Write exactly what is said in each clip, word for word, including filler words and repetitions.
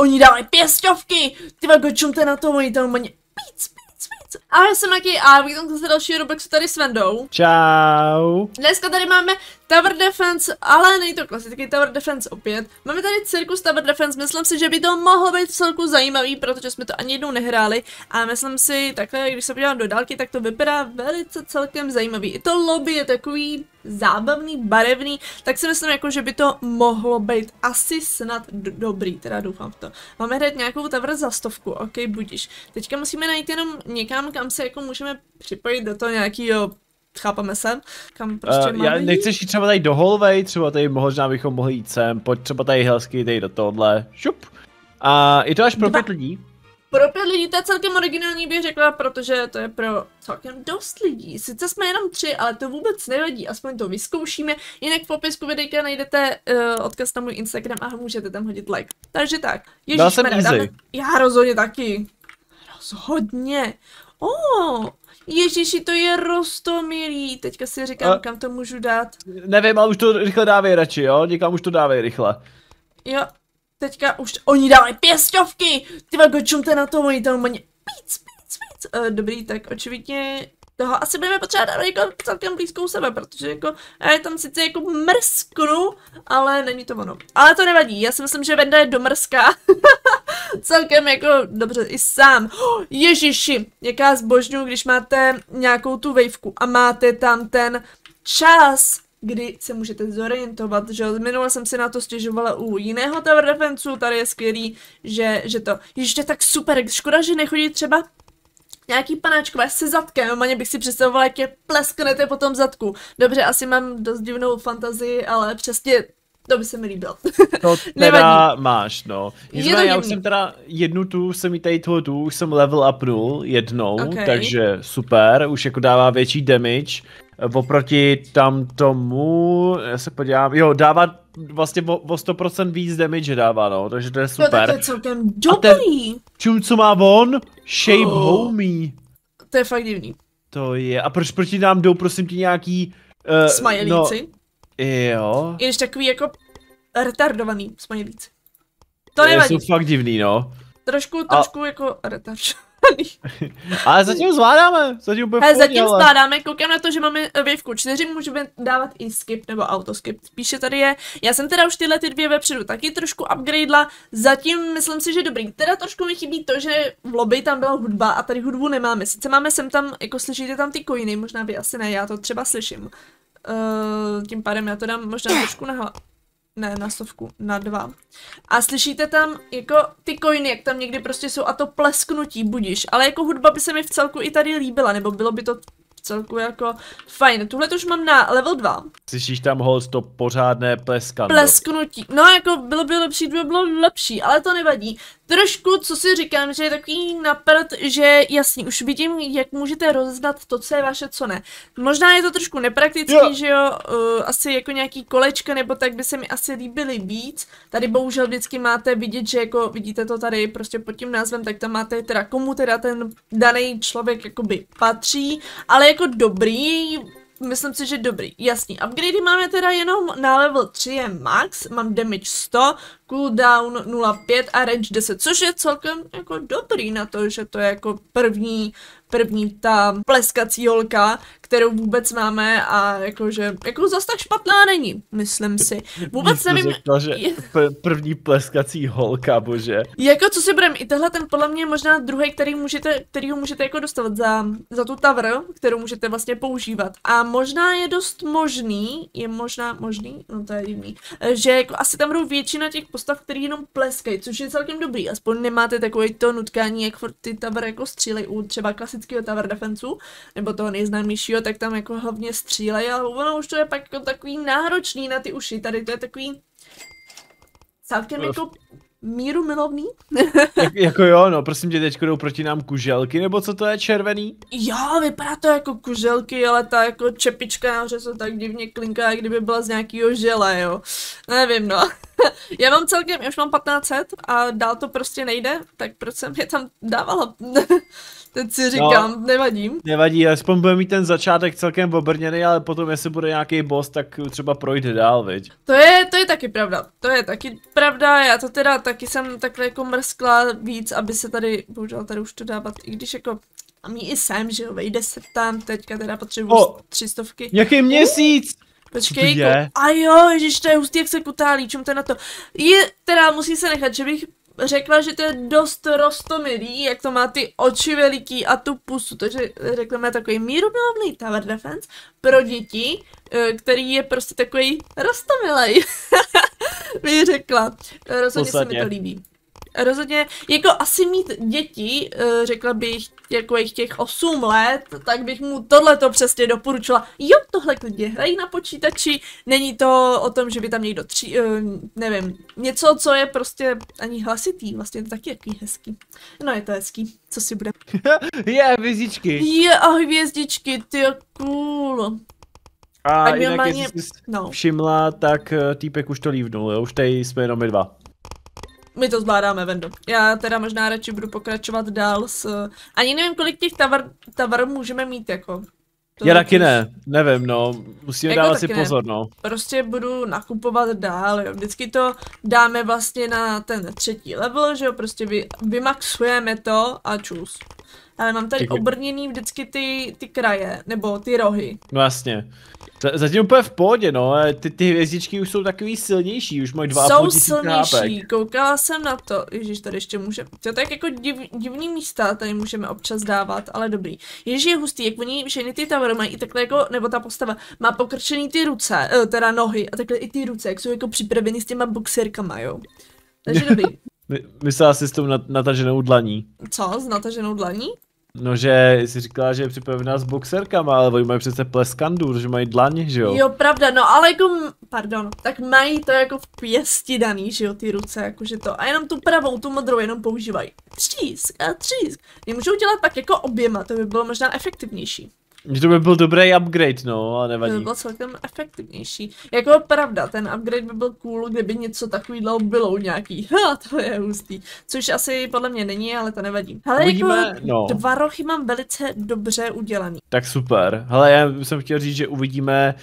oni dávají pěstovky, ty vago, čumte na to, oni tam mají píc, píc, píc. A já jsem Maki a vítám se další Robloxu tady s Vendou. Čau. Dneska tady máme Tower Defense, ale není to klasický Tower Defense opět. Máme tady Circus Tower Defense, myslím si, že by to mohlo být celku zajímavý, protože jsme to ani jednou nehráli. A myslím si, takhle, když se podívám do dálky, tak to vypadá velice celkem zajímavý. I to lobby je takový zábavný, barevný, tak si myslím, jako, že by to mohlo být asi snad do dobrý, teda doufám v to. Máme hrát nějakou tower za stovku, ok, budíš. Teďka musíme najít jenom někam, kam se jako můžeme připojit do toho nějakýho, chápeme se, kam prostě uh, máme já nechceš jít třeba tady do hallway, třeba tady možná bychom mohli jít sem, pojď třeba tady hezky, tady do tohle, šup. A je to až pro pět lidí? Pro pět lidí to je celkem originální, bych řekla, protože to je pro celkem dost lidí. Sice jsme jenom tři, ale to vůbec nevadí, aspoň to vyzkoušíme. Jinak v popisku videjka najdete uh, odkaz na můj Instagram a můžete tam hodit like. Takže tak, ježišmarja, dáme... Já rozhodně taky. Rozhodně. Oh, ježiši, to je rostomilý. Teďka si říkám, a... kam to můžu dát. Nevím, ale už to rychle dávej radši, jo? Někam už to dávej rychle. Jo. Teďka už oni dávají pěstovky, ty vago, čumte na to, oni tam mají píc, píc, píc. Uh, dobrý, tak očividně toho asi budeme potřebovat jako celkem blízkou sebe, protože jako já je tam sice jako mrsknu, ale není to ono. Ale to nevadí, já si myslím, že Venda je domrská. Celkem jako dobře i sám. Oh, ježiši, jaká zbožňuju, když máte nějakou tu vejvku a máte tam ten čas, kdy se můžete zorientovat, že minule jsem si na to stěžovala u jiného Tower Defenseu, tady je skvělý, že, že to, ještě tak super, škoda, že nechodí třeba nějaký panáčkové se zadkem, maně bych si představovala, jak je plesknete po tom zadku. Dobře, asi mám dost divnou fantazii, ale přesně to by se mi líbilo. To teda máš, no. Nicméně já už jsem teda jednu tu, jsem jí tady toho tu, už jsem level upnul jednou, okay. Takže super, už jako dává větší damage. Oproti tam tomu, já se podívám, jo, dává vlastně o, o sto procent víc damage dává, no, takže to je super. To je celkem dobrý. Čum, co má on? Shape oh. Homie. To je fakt divný. To je, a proč proti nám jdou, prosím ti, nějaký... Uh, smajlíci? No, jo. I když takový jako retardovaný smajlíci. To nevadí. Jsou fakt divný, no. Trošku, trošku a... jako retardovaný. Ale zatím zvládáme, zatím úplně He, zatím ale. zvládáme, koukám na to, že máme věvku čtyři, můžeme dávat i skip nebo autoskip, spíše tady je, já jsem teda už tyhle ty dvě vepředu taky trošku upgradela, zatím myslím si, že dobrý, teda trošku mi chybí to, že v lobby tam byla hudba a tady hudbu nemáme, sice máme sem tam, jako slyšíte tam ty coiny, možná vy asi ne, já to třeba slyším, uh, tím pádem já to dám možná trošku na hlavu. Ne, na stovku, na dva. A slyšíte tam jako ty coiny, jak tam někdy prostě jsou a to plesknutí, budíš. Ale jako hudba by se mi v celku i tady líbila, nebo bylo by to v celku jako fajn. Tuhle to už mám na level dva. Slyšíš tam holt to pořádné pleskando. Plesknutí. No jako bylo by lepší, by bylo lepší, ale to nevadí. Trošku, co si říkám, že je takový napad, že jasně, už vidím, jak můžete rozeznat to, co je vaše, co ne. Možná je to trošku nepraktický, jo. že jo, uh, asi jako nějaký kolečka, nebo tak by se mi asi líbily víc. Tady bohužel vždycky máte vidět, že jako vidíte to tady prostě pod tím názvem, tak tam máte teda komu teda ten daný člověk jakoby patří, ale jako dobrý, myslím si, že dobrý, jasný. Upgradey máme teda jenom na level tři je max, mám damage sto, cooldown nula celá pět a range deset, což je celkem jako dobrý na to, že to je jako první, první ta pleskací holka, kterou vůbec máme a jakože, jako zase tak špatná není, myslím si. Vůbec nevím. Řekla, že první pleskací holka, bože. Jako co si budeme, i tohle ten podle mě možná druhý, který můžete, kterýho můžete jako dostat za, za tu tower, kterou můžete vlastně používat. A možná je dost možný, je možná možný, no to je divný, že jako asi tam budou většina těch postav, který jenom pleskají, což je celkem dobrý, aspoň nemáte takový to nutkání, jak ty tower jako střílej u třeba klasického Tower Defenseu, nebo toho nejznámějšího, tak tam jako hlavně střílej, ale ono už to je pak jako takový náročný na ty uši, tady to je takový celkem jako míru milovný. Jak, jako jo, no, prosím tě, teď jdou proti nám kuželky, nebo co to je, červený? Jo, vypadá to jako kuželky, ale ta jako čepička nahoře se tak divně klinká, jak kdyby byla z nějakého žele, jo. Nevím, no. Já mám celkem, já už mám patnáct set a dál to prostě nejde, tak proč jsem je tam dávala? Teď si říkám, no, nevadí. Nevadí, aspoň bude mít ten začátek celkem obrněný, ale potom jestli bude nějaký boss, tak třeba projde dál, viď? To je, to je taky pravda, to je taky pravda, já to teda tak taky jsem takhle jako mrskla víc, aby se tady, bohužel tady už to dávat, i když jako, a mě i sem, že jo, vejde se tam, teďka teda potřebuji tři stovky. Jaký měsíc? Počkej, jako, a jo, ježiš, to je hustý, jak se kutálí, čím to je na to. Je, teda musí se nechat, že bych řekla, že to je dost roztomilý, jak to má ty oči veliký a tu pusu, takže řekneme takový mírumilovný tower defense pro děti, který je prostě takový roztomilej, bych řekla. Rozhodně se mi to líbí. Rozhodně, jako asi mít děti, řekla bych, jako jich těch osm let, tak bych mu tohleto přesně doporučila. Jo, tohle klidně hrají na počítači, není to o tom, že by tam někdo tři, nevím, něco, co je prostě ani hlasitý, vlastně to taky jaký hezký. No je to hezký, co si bude. Je, yeah, hvězdičky. Je, yeah, ahoj hvězdičky, ty cool. A tak jinak, normálně... jestli jsi no. všimla, tak týpek už to lívnul, jo? Už tady jsme jenom my dva. My to zvládáme, Vendo. Já teda možná radši budu pokračovat dál s... Ani nevím, kolik těch tavar, tavar můžeme mít, jako. To Já taky ne, nevím, no. Musíme jako dávat si pozor, no. Prostě budu nakupovat dál, jo. Vždycky to dáme vlastně na ten třetí level, že jo, prostě vy, vymaxujeme to a čus. Ale mám tady obrněný vždycky ty, ty kraje, nebo ty rohy. No jasně. Zatím úplně v pohodě, no, ty, ty hvězdičky už jsou takový silnější, už mají dva a půl tisíce H P. Jsou silnější, koukala jsem na to, ježíš, tady ještě může, to tak jako div, divný místa tady můžeme občas dávat, ale dobrý. Ježíš je hustý, jak oni všechny ty towery mají i takhle jako, nebo ta postava má pokrčený ty ruce, teda nohy a takhle i ty ruce, jak jsou jako připraveny s těma boxerkama, jo. Takže dobrý. My, myslela jsi s tou nat nataženou dlaní. Co, s nataženou dlaní? No, že jsi říkala, že je připravená s boxerkama, ale oni mají přece pleskandu, že mají dlaň, že jo? Jo, pravda, no ale jako, pardon, tak mají to jako v pěsti daný, že jo, ty ruce, jakože to. A jenom tu pravou, tu modrou jenom používají. Třísk a třísk. Nemůžou dělat pak jako oběma, to by bylo možná efektivnější. To by byl dobrý upgrade, no, ale nevadí. To by byl celkem efektivnější. Jako pravda, ten upgrade by byl cool, kdyby něco takového bylo nějaký. Ha, to je hustý. Což asi podle mě není, ale to nevadí. Hele, Uvidíme, jako no. dva rohy mám velice dobře udělaný. Tak super. Hele, já jsem chtěl říct, že uvidíme,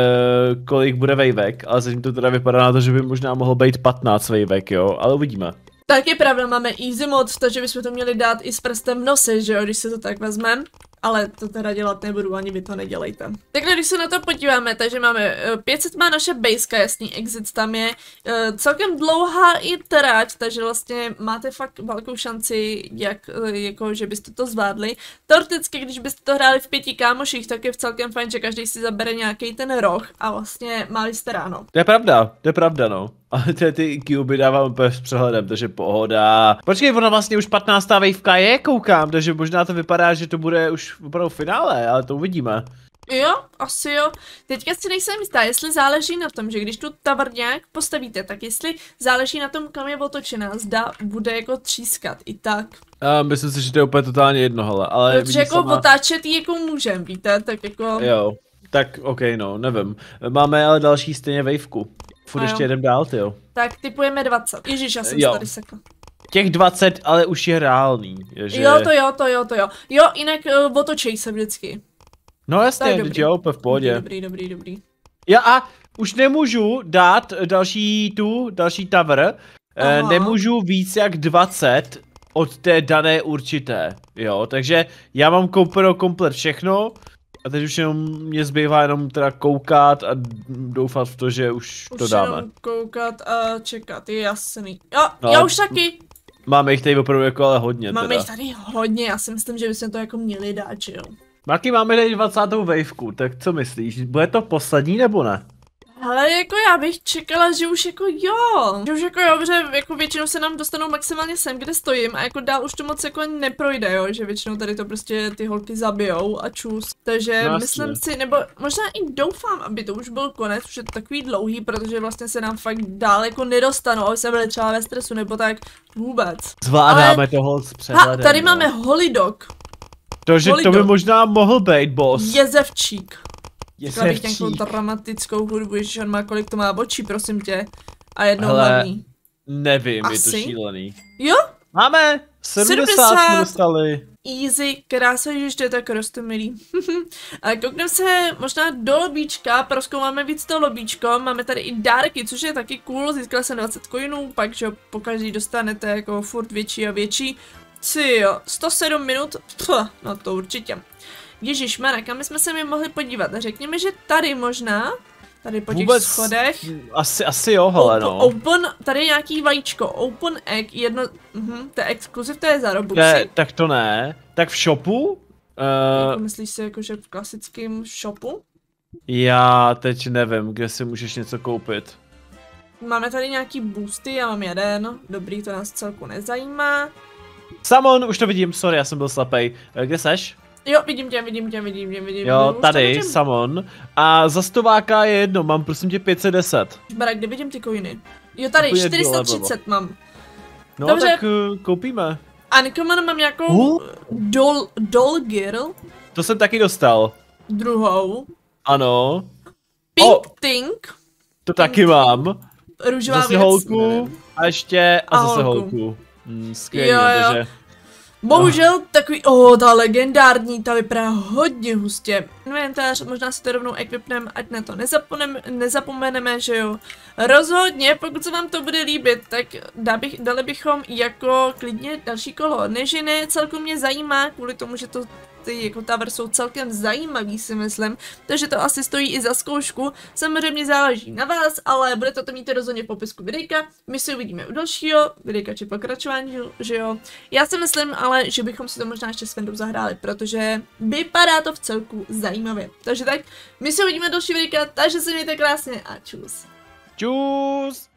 uh, kolik bude vejvek, ale zatím to teda vypadá na to, že by možná mohlo být patnáct vejvek, jo, ale uvidíme. Tak je pravda, máme easy mod, takže bychom to měli dát i s prstem v nose, že jo, když se to tak vezmeme. Ale to teda dělat nebudu, ani vy to nedělejte. Takhle, když se na to podíváme, takže máme pět set má naše baseka, jasný, exit tam je uh, celkem dlouhá i trať, takže vlastně máte fakt velkou šanci, jak, jako, že byste to zvládli. Teoreticky, když byste to hráli v pěti kámoších, tak je v celkem fajn, že každý si zabere nějaký ten roh a vlastně máli jste ráno. To je pravda, to je pravda, no. Ale ty, ty cuby dávám úplně s přehledem, takže pohoda. Počkej, ona vlastně už patnáctá waveka je, koukám, takže možná to vypadá, že to bude už opravdu finále, ale to uvidíme. Jo, asi jo. Teďka si nejsem jistá, jestli záleží na tom, že když tu tower nějak postavíte, tak jestli záleží na tom, kam je otočená, zda bude jako třískat i tak. Já myslím si, že to je úplně totálně jedno, hele, ale protože jako sama... otáčet jí jako můžem, víte, tak jako... Jo, tak ok, no, nevím. Máme ale další stejně waveku. Furt ještě jedem dál, tyjo. Tak typujeme dvacet. Ježíš, já jsem se tady sekla. Těch dvacet ale už je reálný. Že... Jo, to jo, to jo, to jo. Jo, jinak uh, otočej se vždycky. No jasně, teď jo, v pohodě. Dobrý, dobrý, dobrý. Já a už nemůžu dát další tu, další tower. Eh, nemůžu víc jak dvacet od té dané určité. Jo, takže já mám koupeno komplet všechno. A teď už jenom mě zbývá jenom teda koukat a doufat v to, že už, už to dáme. Už koukat a čekat, je jasný. Jo, no, já už taky. Máme jich tady opravdu jako ale hodně. Máme teda. jich tady hodně, já si myslím, že bychom to jako měli dát, že jo. Marky, máme tady dvacátou waveku, tak co myslíš, bude to poslední nebo ne? Ale jako já bych čekala, že už jako jo, že už jako jo, že jako většinou se nám dostanou maximálně sem, kde stojím a jako dál už to moc jako neprojde, jo, že většinou tady to prostě ty holky zabijou a čus, takže no, myslím si, nebo možná i doufám, aby to už byl konec, už je to takový dlouhý, protože vlastně se nám fakt dál jako nedostanou, aby se byli třeba ve stresu nebo tak vůbec. Zvládáme ale... toho s přehledem. Ha, tady no. máme holidog. To, že holidog. To by možná mohl být, boss. Jezevčík. Chtěla bych Jezevčík. nějakou dramatickou hudbu, ježiš, on má kolik to má očí, prosím tě. A jednou hele, hlavní. Nevím, asi? Je to šílený. Jo? Máme sedmdesát jsme dostali. easy, krása, že to je tak roztomilý. A koukneme se možná do lobíčka, prozkoumáme víc to lobíčko, máme tady i dárky, což je taky cool, získala jsem dvacet coinů, pak že po každý dostanete jako furt větší a větší. Si jo, sto sedm minut, pff, no to určitě. Ježišmarja, kam jsme se mi mohli podívat, řekněme, že tady možná, tady po těch Vůbec schodech. Asi, asi jo, hele no. Open, tady je nějaký vajíčko, open egg, jedno, mhm, to je exkluziv, to je za Robuxy. Ne, tak to ne, tak v shopu? Uh, jako myslíš si jako, že v klasickém shopu? Já teď nevím, kde si můžeš něco koupit. Máme tady nějaký boosty, já mám jeden, dobrý, to nás celku nezajímá. Samon, už to vidím, sorry, já jsem byl slepej. Kde seš? Jo, vidím tě, vidím tě, vidím tě, vidím. Jo, tady, Samon. A za stováka je jedno, mám prosím tě pět set deset. Žbara, kde vidím ty coiny? Jo, tady, čtyři sta třicet mám. No, dobře. tak uh, koupíme. Uncommon mám nějakou uh? doll, doll girl. To jsem taky dostal. Druhou. Ano. Pink oh, Tink. To taky mám. Růžová zase věc. holku. A ještě, a, a zase holku. holku. Hmm, skvělý, jo, jo. Takže... Bohužel oh. takový, oh, ta legendární, ta vypadá hodně hustě. Inventář, možná si to rovnou equipneme, ať na to nezapomeneme, že jo. Rozhodně, pokud se vám to bude líbit, tak dá bych, dali bychom jako klidně další kolo. Nežiny celku mě zajímá, kvůli tomu, že to ty jako tower jsou celkem zajímavý, si myslím, takže to asi stojí i za zkoušku. Samozřejmě záleží na vás, ale budete to mít rozhodně v popisku videjka. My se uvidíme u dalšího videjka či pokračování, že jo. Já si myslím ale, že bychom si to možná ještě s Vendou zahráli, protože vypadá to v celku zajímavě. Takže tak, my se uvidíme u další videjka, takže se mějte krásně a čus. Čus.